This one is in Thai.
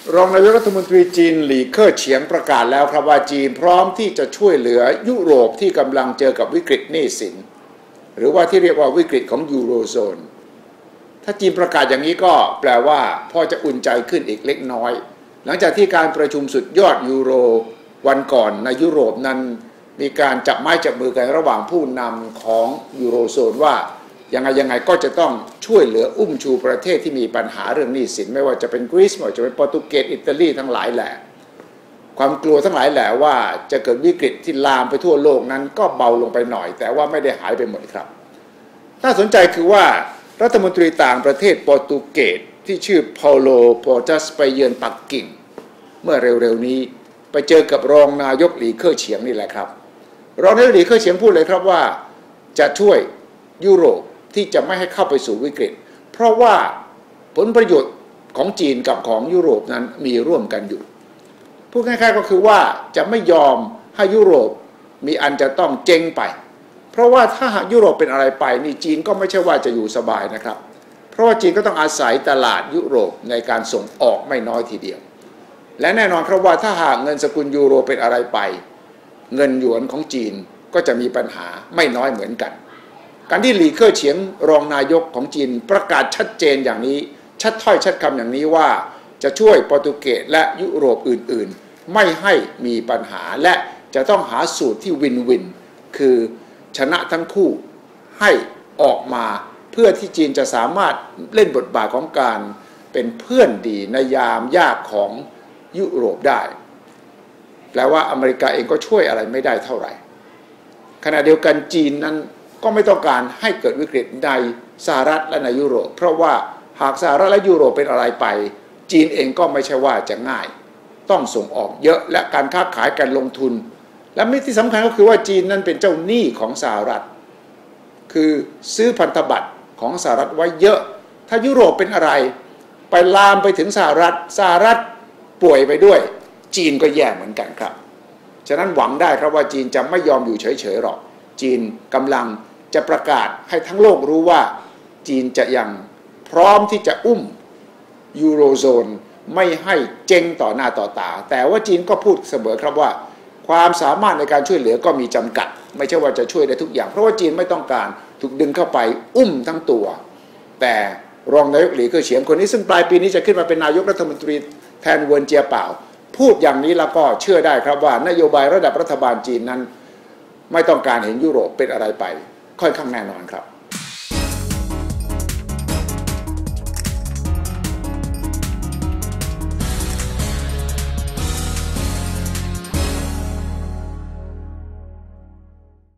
รองนายกรัฐมนตรีจีนหลี่เค่อเฉียงประกาศแล้วครับว่าจีนพร้อมที่จะช่วยเหลือยุโรปที่กำลังเจอกับวิกฤตหนี้สินหรือว่าที่เรียกว่าวิกฤตของยูโรโซนถ้าจีนประกาศอย่างนี้ก็แปลว่าพอจะอุ่นใจขึ้นอีกเล็กน้อยหลังจากที่การประชุมสุดยอดยูโรวันก่อนในยุโรปนั้นมีการจับไม้จับมือกันระหว่างผู้นำของยูโรโซนว่ายังไงก็จะต้องช่วยเหลืออุ้มชูประเทศที่มีปัญหาเรื่องหนี้สินไม่ว่าจะเป็นกรีซไม่ว่าจะเป็นโปรตุเกสอิตาลีทั้งหลายแหละความกลัวทั้งหลายแหละว่าจะเกิดวิกฤตที่ลามไปทั่วโลกนั้นก็เบาลงไปหน่อยแต่ว่าไม่ได้หายไปหมดครับน่าสนใจคือว่ารัฐมนตรีต่างประเทศโปรตุเกสที่ชื่อเปาโลโปรตัสไปเยือนปักกิ่งเมื่อเร็วๆนี้ไปเจอกับรองนายกหลี่เค่อเฉียงนี่แหละครับรองนายกหลี่เค่อเฉียงพูดเลยครับว่าจะช่วยยุโรปที่จะไม่ให้เข้าไปสู่วิกฤตเพราะว่าผลประโยชน์ของจีนกับของยุโรปนั้นมีร่วมกันอยู่พูดง่ายๆก็คือว่าจะไม่ยอมให้ยุโรปมีอันจะต้องเจ๊งไปเพราะว่าถ้าหากยุโรปเป็นอะไรไปนี่จีนก็ไม่ใช่ว่าจะอยู่สบายนะครับเพราะว่าจีนก็ต้องอาศัยตลาดยุโรปในการส่งออกไม่น้อยทีเดียวและแน่นอนครับว่าถ้าหากเงินสกุลยูโรเป็นอะไรไปเงินหยวนของจีนก็จะมีปัญหาไม่น้อยเหมือนกันการที่หลี่เค่อเฉียงรองนายกของจีนประกาศชัดเจนอย่างนี้ชัดถ้อยชัดคำอย่างนี้ว่าจะช่วยโปรตุเกสและยุโรปอื่นๆไม่ให้มีปัญหาและจะต้องหาสูตรที่วินวินคือชนะทั้งคู่ให้ออกมาเพื่อที่จีนจะสามารถเล่นบทบาทของการเป็นเพื่อนดีในยามยากของยุโรปได้แปลว่าอเมริกาเองก็ช่วยอะไรไม่ได้เท่าไหร่ขณะเดียวกันจีนนั้นก็ไม่ต้องการให้เกิดวิกฤตในสหรัฐและในยุโรปเพราะว่าหากสหรัฐและยุโรปเป็นอะไรไปจีนเองก็ไม่ใช่ว่าจะง่ายต้องส่งออกเยอะและการค้าขายการลงทุนและที่สำคัญก็คือว่าจีนนั้นเป็นเจ้าหนี้ของสหรัฐคือซื้อพันธบัตรของสหรัฐไว้เยอะถ้ายุโรปเป็นอะไรไปลามไปถึงสหรัฐป่วยไปด้วยจีนก็แย่เหมือนกันครับฉะนั้นหวังได้ครับว่าจีนจะไม่ยอมอยู่เฉยๆหรอกจีนกำลังจะประกาศให้ทั้งโลกรู้ว่าจีนจะยังพร้อมที่จะอุ้มยูโรโซนไม่ให้เจ๊งต่อหน้าต่อตาแต่ว่าจีนก็พูดเสมอครับว่าความสามารถในการช่วยเหลือก็มีจำกัดไม่ใช่ว่าจะช่วยได้ทุกอย่างเพราะว่าจีนไม่ต้องการถูกดึงเข้าไปอุ้มทั้งตัวแต่รองนายกหลี่เค่อเฉียงคนนี้ซึ่งปลายปีนี้จะขึ้นมาเป็นนายกรัฐมนตรีแทนเวินเจียเป่าพูดอย่างนี้แล้วก็เชื่อได้ครับว่านโยบายระดับรัฐบาลจีนนั้นไม่ต้องการเห็นยุโรปเป็นอะไรไปค่อนข้างแน่นอนครับ